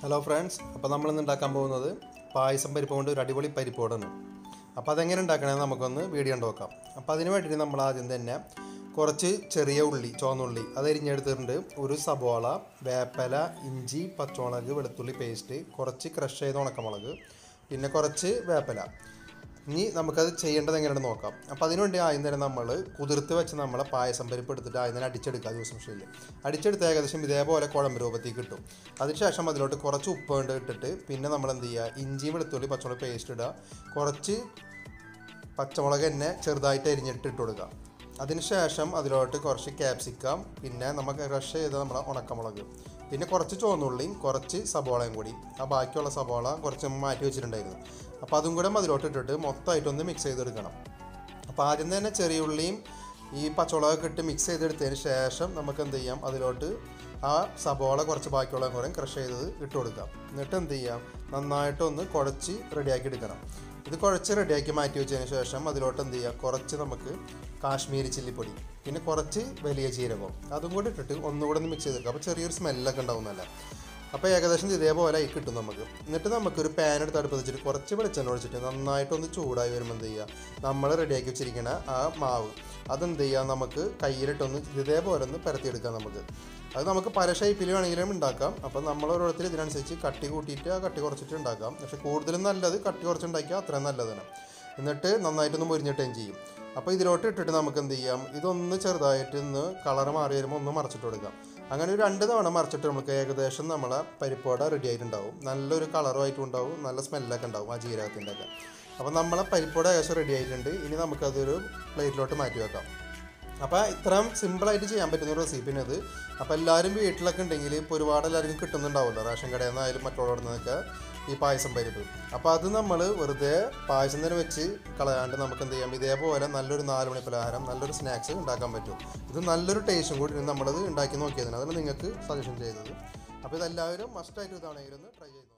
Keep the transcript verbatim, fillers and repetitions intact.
Hello friends, അപ്പോൾ നമ്മളിന്ന് ഉണ്ടാക്കാൻ പോകുന്നത് പായസം പരിപ്പ് കൊണ്ട് ഒരു അടിപൊളി പരിപ്പോടാണ്. അപ്പോൾ അതെങ്ങനെ ഉണ്ടാക്കണമെന്ന് നമുക്കൊന്ന് വീഡിയോ കണ്ട് നോക്കാം. അപ്പോൾ അതിന് വേണ്ടിയിട്ട് നമ്മൾ ആദ്യം തന്നെ കുറച്ച് ചെറിയ ഉള്ളി, ചുവന്നുള്ളി അത് അരിഞ്ഞെടുത്തിട്ടുണ്ട്. ഒരു സബോള, വേപ്പില, ഇഞ്ചി, പച്ചമുളക്, വെളുത്തുള്ളി പേസ്റ്റ്, കുറച്ച് ക്രഷ് ചെയ്ത ഉണക്കമുളക്, പിന്നെ കുറച്ച് വേപ്പില. ഇനി നമുക്കത് ചെയ്യേണ്ടത് എങ്ങനെയാണെന്ന് നോക്കാം. അപ്പോൾ അതിനുവേണ്ടി ആദ്യം തന്നെ നമ്മൾ കുതിർത്ത് വെച്ച് നമ്മളെ പായസം പരിപ്പ് എടുത്തിട്ട് ആദ്യം തന്നെ അടിച്ചെടുക്കുക. ദിവസം ശൈലി അടിച്ചെടുത്ത് ഏകദേശം ഇതേപോലെ കുഴമ്പ് രൂപത്തിൽ കിട്ടും. അതിനുശേഷം അതിലോട്ട് കുറച്ച് ഉപ്പ് കൊണ്ട് ഇട്ടിട്ട് പിന്നെ നമ്മൾ എന്ത് ചെയ്യുക, ഇഞ്ചി, വെളുത്തുള്ളി, പച്ചമുളക് പേസ്റ്റ് ഇടുക. കുറച്ച് പച്ചമുളക് തന്നെ ചെറുതായിട്ട് അരിഞ്ഞിട്ട് ഇട്ട് കൊടുക്കുക. അതിനുശേഷം അതിലോട്ട് കുറച്ച് ക്യാപ്സിക്കം, പിന്നെ നമുക്ക് ക്രഷ് ചെയ്ത നമ്മുടെ ഉണക്കമുളക്, പിന്നെ കുറച്ച് ചുവന്നുള്ളിയും കുറച്ച് സബോളയും കൂടി. ആ ബാക്കിയുള്ള സബോള കുറച്ച് മാറ്റി വെച്ചിട്ടുണ്ടായിരുന്നു. അപ്പോൾ അതും കൂടെ അതിലോട്ട് ഇട്ടിട്ട് മൊത്തമായിട്ടൊന്ന് മിക്സ് ചെയ്തെടുക്കണം. അപ്പോൾ ആദ്യം തന്നെ ചെറിയ ഉള്ളിയും ഈ പച്ചമുളകൊക്കെ ഇട്ട് മിക്സ് ചെയ്തെടുത്തതിന് ശേഷം നമുക്ക് എന്ത് ചെയ്യാം, അതിലോട്ട് ആ സബോള കുറച്ച് ബാക്കിയുള്ള കുറേ ക്രഷ് ചെയ്തത് ഇട്ട് കൊടുക്കാം. എന്നിട്ട് എന്ത് ചെയ്യാം, നന്നായിട്ടൊന്ന് കുഴച്ച് റെഡിയാക്കി എടുക്കണം. ഇത് കുഴച്ച് റെഡിയാക്കി മാറ്റി വെച്ചതിന് ശേഷം അതിലോട്ട് എന്ത് ചെയ്യുക, കുറച്ച് നമുക്ക് കാശ്മീരി ചില്ലിപ്പൊടി, പിന്നെ കുറച്ച് വലിയ ജീരകം അതും കൂടി ഇട്ടിട്ട് ഒന്നുകൂടെ ഒന്ന് മിക്സ് ചെയ്തെടുക്കുക. അപ്പോൾ ചെറിയൊരു സ്മെല്ലൊക്കെ ഉണ്ടാവുന്നല്ല. അപ്പോൾ ഏകദേശം ഇതേപോലെ ആയി കിട്ടും നമുക്ക്. എന്നിട്ട് നമുക്കൊരു പാൻ എടുത്ത് അടുപ്പ് വെച്ചിട്ട് കുറച്ച് വെളിച്ചെണ്ണ ഒഴിച്ചിട്ട് നന്നായിട്ടൊന്ന് ചൂടായി വരുമ്പോൾ എന്ത് ചെയ്യുക, നമ്മൾ റെഡിയാക്കി വെച്ചിരിക്കുന്ന ആ മാവ് അതെന്ത് ചെയ്യുക, നമുക്ക് കയ്യിലിട്ടൊന്ന് ഇതേപോലെ ഒന്ന് പരത്തിയെടുക്കാം. നമുക്ക് അത് നമുക്ക് പല ഷേപ്പിൽ വേണമെങ്കിലും ഉണ്ടാക്കാം. അപ്പോൾ നമ്മൾ ഓരോരുത്തർ ഇതിനനുസരിച്ച് കട്ടി കൂട്ടിയിട്ട് ആ കട്ടി കുറച്ചിട്ട് ഉണ്ടാക്കാം. പക്ഷേ കൂടുതലും നല്ലത് കട്ടി കുറച്ചുണ്ടാക്കിയാൽ അത്രയും നല്ലതാണ്. എന്നിട്ട് നന്നായിട്ടൊന്ന് മുരിഞ്ഞിട്ടുകയും ചെയ്യും. അപ്പോൾ ഇതിലോട്ട് ഇട്ടിട്ട് നമുക്ക് എന്ത് ചെയ്യാം, ഇതൊന്ന് ചെറുതായിട്ട് ഒന്ന് കളർ മാറി വരുമ്പോൾ ഒന്ന് മറച്ചിട്ട് കൊടുക്കാം. അങ്ങനെ ഒരു രണ്ട് തവണ മറിച്ചിട്ട് നമുക്ക് ഏകദേശം നമ്മളെ പരിപ്പോട റെഡി ആയിട്ടുണ്ടാവും. നല്ലൊരു കളറുമായിട്ടും ഉണ്ടാവും, നല്ല സ്മെല്ലൊക്കെ ഉണ്ടാവും ആ ജീരകത്തിൻ്റെ ഒക്കെ. അപ്പോൾ നമ്മളെ പരിപ്പോട ഏകദേശം റെഡി ആയിട്ടുണ്ട്. ഇനി നമുക്കതൊരു പ്ലേറ്റിലോട്ട് മാറ്റി വെക്കാം. അപ്പോൾ ഇത്രയും സിമ്പിളായിട്ട് ചെയ്യാൻ പറ്റുന്ന ഒരു റെസിപ്പിയാണ് ഇത്. അപ്പോൾ എല്ലാവരും വീട്ടിലൊക്കെ ഉണ്ടെങ്കിൽ ഇപ്പോൾ ഒരുപാട് എല്ലാവർക്കും കിട്ടുന്നുണ്ടാവുമല്ലോ, റേഷൻ കടയിൽ നിന്നായാലും മറ്റുള്ളവിടെ നിന്നൊക്കെ ഈ പായസം പരിപ്പ്. അപ്പോൾ അത് നമ്മൾ വെറുതെ പായസം തന്നെ വെച്ച് കളയാണ്ട് നമുക്ക് എന്ത് ചെയ്യാം, ഇതേപോലെ നല്ലൊരു നാല് മണി പലഹാരം, നല്ലൊരു സ്നാക്സ് ഉണ്ടാക്കാൻ പറ്റും. ഇത് നല്ലൊരു ടേസ്റ്റും കൂടി നമ്മളത് ഉണ്ടാക്കി നോക്കിയതിന് അതിന് നിങ്ങൾക്ക് സജഷൻ ചെയ്തത്. അപ്പോൾ ഇതെല്ലാവരും മസ്റ്റായിട്ട് ഇതാണെങ്കിലും ട്രൈ ചെയ്ത്